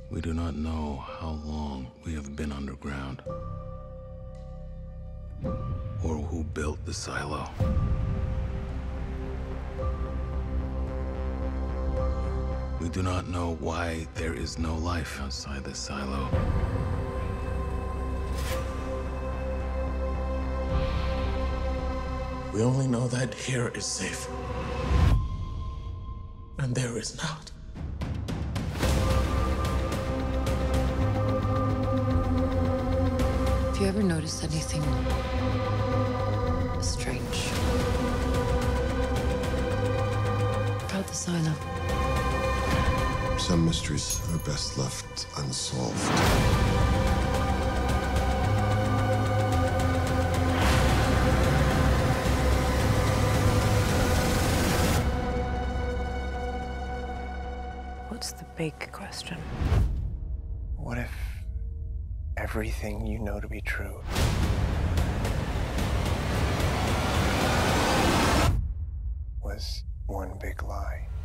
We do not know how long we have been underground, or who built the silo. We do not know why there is no life outside the silo. We only know that here is safe, and there is not. Have you ever noticed anything strange about the silo? Some mysteries are best left unsolved. What's the big question? What if everything you know to be true was one big lie?